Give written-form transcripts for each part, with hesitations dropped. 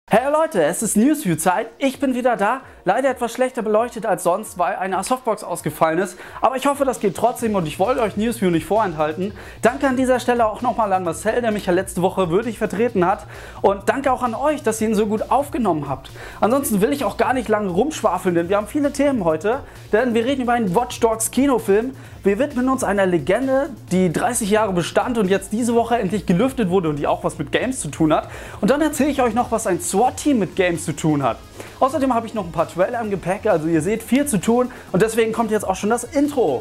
Hey Leute, es ist Newsview-Zeit, ich bin wieder da, leider etwas schlechter beleuchtet als sonst, weil eine Softbox ausgefallen ist, aber ich hoffe, das geht trotzdem und ich wollte euch Newsview nicht vorenthalten. Danke an dieser Stelle auch nochmal an Marcel, der mich ja letzte Woche würdig vertreten hat, und danke auch an euch, dass ihr ihn so gut aufgenommen habt. Ansonsten will ich auch gar nicht lange rumschwafeln, denn wir haben viele Themen heute, denn wir reden über einen Watch Dogs Kinofilm. Wir widmen uns einer Legende, die 30 Jahre bestand und jetzt diese Woche endlich gelüftet wurde und die auch was mit Games zu tun hat. Und dann erzähle ich euch noch, was ein SWAT-Team mit Games zu tun hat. Außerdem habe ich noch ein paar Trailer im Gepäck, also ihr seht viel zu tun und deswegen kommt jetzt auch schon das Intro.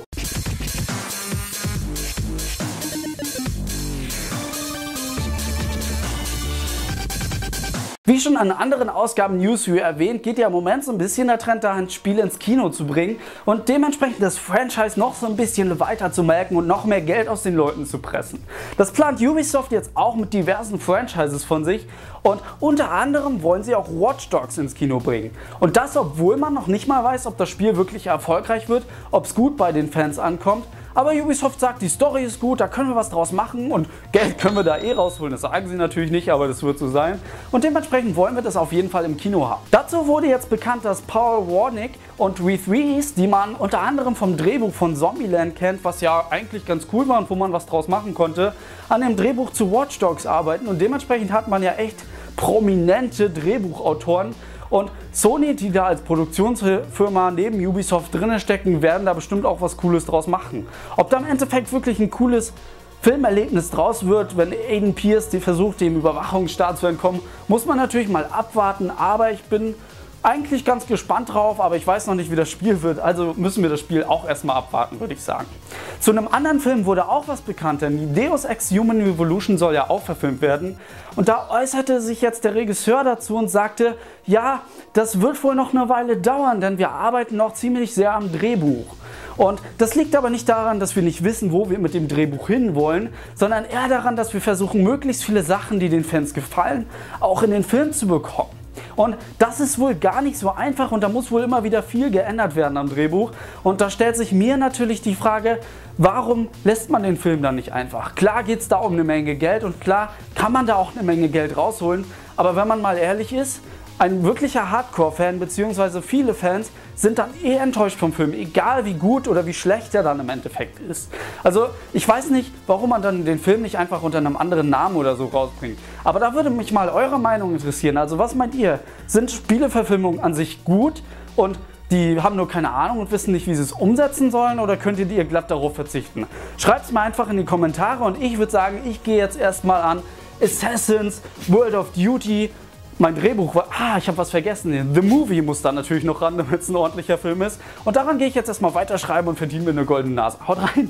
Wie schon an anderen Ausgaben Newsview erwähnt, geht ja im Moment so ein bisschen der Trend dahin, Spiele ins Kino zu bringen und dementsprechend das Franchise noch so ein bisschen weiter zu melken und noch mehr Geld aus den Leuten zu pressen. Das plant Ubisoft jetzt auch mit diversen Franchises von sich und unter anderem wollen sie auch Watch Dogs ins Kino bringen. Und das, obwohl man noch nicht mal weiß, ob das Spiel wirklich erfolgreich wird, ob es gut bei den Fans ankommt. Aber Ubisoft sagt, die Story ist gut, da können wir was draus machen und Geld können wir da eh rausholen. Das sagen sie natürlich nicht, aber das wird so sein. Und dementsprechend wollen wir das auf jeden Fall im Kino haben. Dazu wurde jetzt bekannt, dass Paul Warnick und Reese Reese, die man unter anderem vom Drehbuch von Zombieland kennt, was ja eigentlich ganz cool war und wo man was draus machen konnte, an dem Drehbuch zu Watch Dogs arbeiten. Und dementsprechend hat man ja echt prominente Drehbuchautoren. Und Sony, die da als Produktionsfirma neben Ubisoft drin stecken, werden da bestimmt auch was Cooles draus machen. Ob da im Endeffekt wirklich ein cooles Filmerlebnis draus wird, wenn Aiden Pierce die versucht, dem Überwachungsstaat zu entkommen, muss man natürlich mal abwarten. Aber ich bin eigentlich ganz gespannt drauf, aber ich weiß noch nicht, wie das Spiel wird, also müssen wir das Spiel auch erstmal abwarten, würde ich sagen. Zu einem anderen Film wurde auch was bekannt, denn die Deus Ex Human Revolution soll ja auch verfilmt werden. Und da äußerte sich jetzt der Regisseur dazu und sagte, ja, das wird wohl noch eine Weile dauern, denn wir arbeiten noch ziemlich sehr am Drehbuch. Und das liegt aber nicht daran, dass wir nicht wissen, wo wir mit dem Drehbuch hinwollen, sondern eher daran, dass wir versuchen, möglichst viele Sachen, die den Fans gefallen, auch in den Film zu bekommen. Und das ist wohl gar nicht so einfach und da muss wohl immer wieder viel geändert werden am Drehbuch. Und da stellt sich mir natürlich die Frage, warum lässt man den Film dann nicht einfach? Klar geht es da um eine Menge Geld und klar kann man da auch eine Menge Geld rausholen, aber wenn man mal ehrlich ist, ein wirklicher Hardcore-Fan bzw. viele Fans sind dann eh enttäuscht vom Film, egal wie gut oder wie schlecht er dann im Endeffekt ist. Also ich weiß nicht, warum man dann den Film nicht einfach unter einem anderen Namen oder so rausbringt. Aber da würde mich mal eure Meinung interessieren. Also was meint ihr? Sind Spieleverfilmungen an sich gut und die haben nur keine Ahnung und wissen nicht, wie sie es umsetzen sollen, oder könntet ihr glatt darauf verzichten? Schreibt es mir einfach in die Kommentare und ich würde sagen, ich gehe jetzt erstmal an Assassins, World of Duty. Mein Drehbuch war, ich habe was vergessen, The Movie muss dann natürlich noch ran, damit es ein ordentlicher Film ist. Und daran gehe ich jetzt erstmal weiterschreiben und verdiene mir eine goldene Nase. Haut rein!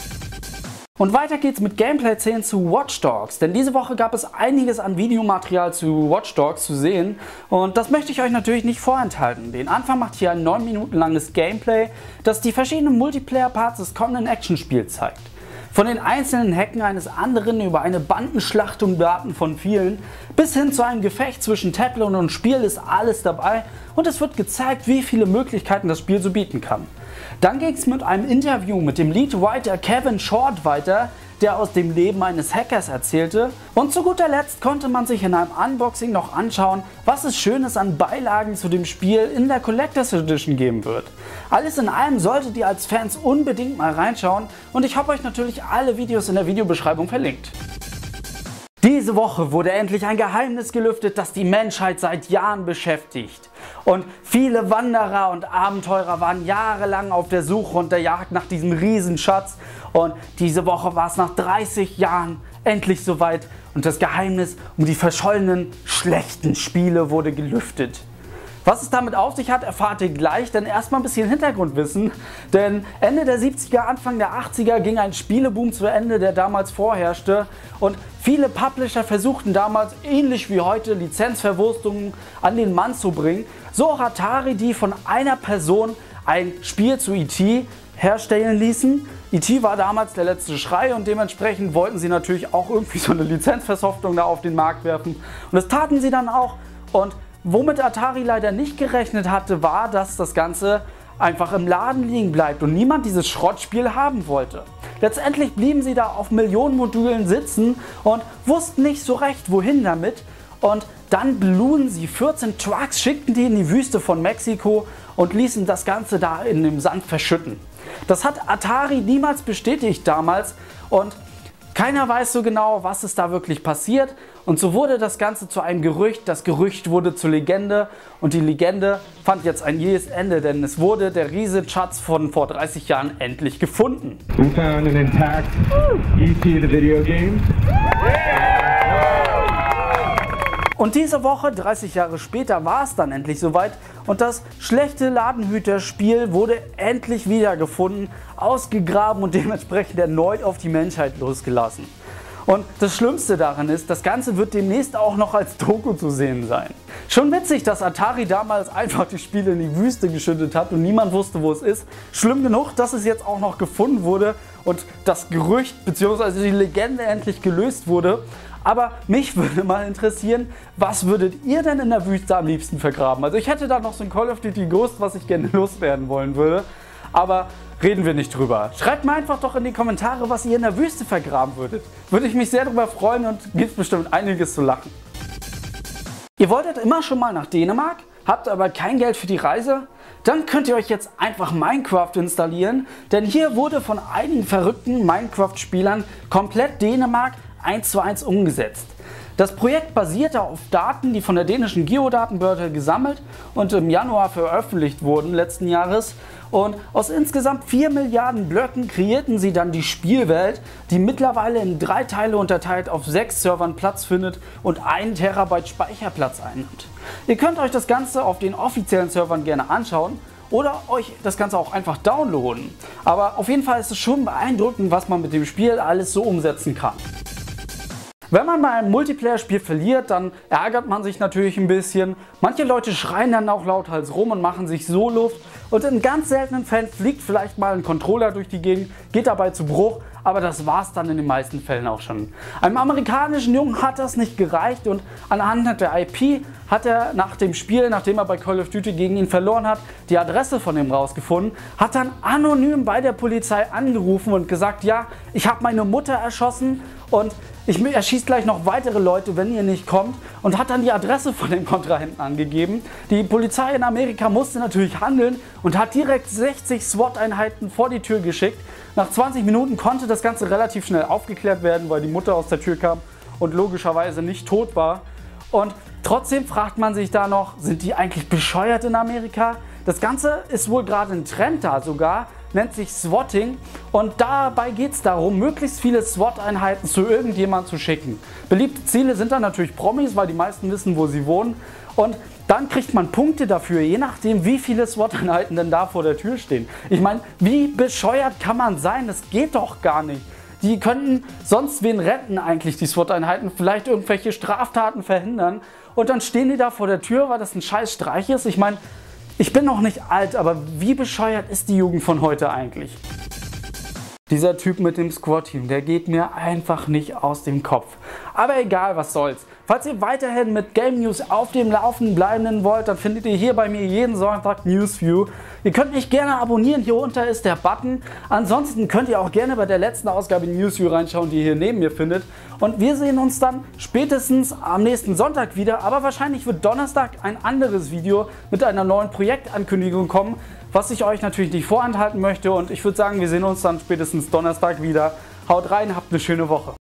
Und weiter geht's mit Gameplay-Szenen zu Watch Dogs, denn diese Woche gab es einiges an Videomaterial zu Watch Dogs zu sehen und das möchte ich euch natürlich nicht vorenthalten. Den Anfang macht hier ein 9 Minuten langes Gameplay, das die verschiedenen Multiplayer-Parts des kommenden Actionspiels zeigt. Von den einzelnen Hacken eines anderen über eine Bandenschlacht und Daten von vielen bis hin zu einem Gefecht zwischen Teflon und Spiel ist alles dabei und es wird gezeigt, wie viele Möglichkeiten das Spiel so bieten kann. Dann ging es mit einem Interview mit dem Lead-Writer Kevin Short weiter, der aus dem Leben eines Hackers erzählte. Und zu guter Letzt konnte man sich in einem Unboxing noch anschauen, was es Schönes an Beilagen zu dem Spiel in der Collectors Edition geben wird. Alles in allem solltet ihr als Fans unbedingt mal reinschauen und ich habe euch natürlich alle Videos in der Videobeschreibung verlinkt. Diese Woche wurde endlich ein Geheimnis gelüftet, das die Menschheit seit Jahren beschäftigt. Und viele Wanderer und Abenteurer waren jahrelang auf der Suche und der Jagd nach diesem Riesenschatz. Und diese Woche war es nach 30 Jahren endlich soweit und das Geheimnis um die verschollenen, schlechten Spiele wurde gelüftet. Was es damit auf sich hat, erfahrt ihr gleich, denn erstmal ein bisschen Hintergrundwissen. Denn Ende der 70er, Anfang der 80er ging ein Spieleboom zu Ende, der damals vorherrschte. Und viele Publisher versuchten damals, ähnlich wie heute, Lizenzverwurstungen an den Mann zu bringen. So auch Atari, die von einer Person ein Spiel zu E.T. herstellen ließen. E.T. war damals der letzte Schrei und dementsprechend wollten sie natürlich auch irgendwie so eine Lizenzversoftung da auf den Markt werfen. Und das taten sie dann auch. Und womit Atari leider nicht gerechnet hatte, war, dass das Ganze einfach im Laden liegen bleibt und niemand dieses Schrottspiel haben wollte. Letztendlich blieben sie da auf Millionen Modulen sitzen und wussten nicht so recht, wohin damit. Und dann beluden sie 14 Trucks, schickten die in die Wüste von Mexiko und ließen das Ganze da in dem Sand verschütten. Das hat Atari niemals bestätigt damals und keiner weiß so genau, was ist da wirklich passiert. Und so wurde das Ganze zu einem Gerücht, das Gerücht wurde zur Legende und die Legende fand jetzt ein jähes Ende, denn es wurde der Riesenschatz von vor 30 Jahren endlich gefunden. We found an intact E.T. the video game. Und diese Woche, 30 Jahre später, war es dann endlich soweit und das schlechte Ladenhüter-Spiel wurde endlich wiedergefunden, ausgegraben und dementsprechend erneut auf die Menschheit losgelassen. Und das Schlimmste daran ist, das Ganze wird demnächst auch noch als Doku zu sehen sein. Schon witzig, dass Atari damals einfach die Spiele in die Wüste geschüttet hat und niemand wusste, wo es ist. Schlimm genug, dass es jetzt auch noch gefunden wurde und das Gerücht bzw. die Legende endlich gelöst wurde. Aber mich würde mal interessieren, was würdet ihr denn in der Wüste am liebsten vergraben? Also ich hätte da noch so ein Call of Duty Ghost, was ich gerne loswerden wollen würde. Aber reden wir nicht drüber. Schreibt mir einfach doch in die Kommentare, was ihr in der Wüste vergraben würdet. Würde ich mich sehr darüber freuen und gibt bestimmt einiges zu lachen. Ihr wolltet immer schon mal nach Dänemark, habt aber kein Geld für die Reise? Dann könnt ihr euch jetzt einfach Minecraft installieren, denn hier wurde von einigen verrückten Minecraft-Spielern komplett Dänemark 1:1 umgesetzt. Das Projekt basierte auf Daten, die von der dänischen Geodatenbehörde gesammelt und im Januar veröffentlicht wurden letzten Jahres. Und aus insgesamt 4 Milliarden Blöcken kreierten sie dann die Spielwelt, die mittlerweile in 3 Teile unterteilt auf 6 Servern Platz findet und 1 Terabyte Speicherplatz einnimmt. Ihr könnt euch das Ganze auf den offiziellen Servern gerne anschauen oder euch das Ganze auch einfach downloaden. Aber auf jeden Fall ist es schon beeindruckend, was man mit dem Spiel alles so umsetzen kann. Wenn man mal ein Multiplayer-Spiel verliert, dann ärgert man sich natürlich ein bisschen. Manche Leute schreien dann auch lauthals rum und machen sich so Luft. Und in ganz seltenen Fällen fliegt vielleicht mal ein Controller durch die Gegend, geht dabei zu Bruch, aber das war's dann in den meisten Fällen auch schon. Einem amerikanischen Jungen hat das nicht gereicht und anhand der IP hat er nach dem Spiel, nachdem er bei Call of Duty gegen ihn verloren hat, die Adresse von ihm rausgefunden, hat dann anonym bei der Polizei angerufen und gesagt, ja, ich habe meine Mutter erschossen und ich erschieße gleich noch weitere Leute, wenn ihr nicht kommt, und hat dann die Adresse von dem Kontrahenten angegeben. Die Polizei in Amerika musste natürlich handeln und hat direkt 60 SWAT-Einheiten vor die Tür geschickt. Nach 20 Minuten konnte das Ganze relativ schnell aufgeklärt werden, weil die Mutter aus der Tür kam und logischerweise nicht tot war. Und trotzdem fragt man sich da noch, sind die eigentlich bescheuert in Amerika? Das Ganze ist wohl gerade ein Trend da sogar, nennt sich Swatting und dabei geht es darum, möglichst viele SWAT-Einheiten zu irgendjemandem zu schicken. Beliebte Ziele sind dann natürlich Promis, weil die meisten wissen, wo sie wohnen, und dann kriegt man Punkte dafür, je nachdem, wie viele SWAT-Einheiten denn da vor der Tür stehen. Ich meine, wie bescheuert kann man sein? Das geht doch gar nicht. Die könnten sonst wen retten eigentlich, die SWAT-Einheiten, vielleicht irgendwelche Straftaten verhindern und dann stehen die da vor der Tür, weil das ein scheiß Streich ist. Ich meine, ich bin noch nicht alt, aber wie bescheuert ist die Jugend von heute eigentlich? Dieser Typ mit dem Squad-Team, der geht mir einfach nicht aus dem Kopf. Aber egal, was soll's. Falls ihr weiterhin mit Game News auf dem Laufenden bleiben wollt, dann findet ihr hier bei mir jeden Sonntag Newsview. Ihr könnt mich gerne abonnieren, hier unter ist der Button. Ansonsten könnt ihr auch gerne bei der letzten Ausgabe Newsview reinschauen, die ihr hier neben mir findet. Und wir sehen uns dann spätestens am nächsten Sonntag wieder, aber wahrscheinlich wird Donnerstag ein anderes Video mit einer neuen Projektankündigung kommen, was ich euch natürlich nicht vorenthalten möchte, und ich würde sagen, wir sehen uns dann spätestens Donnerstag wieder. Haut rein, habt eine schöne Woche.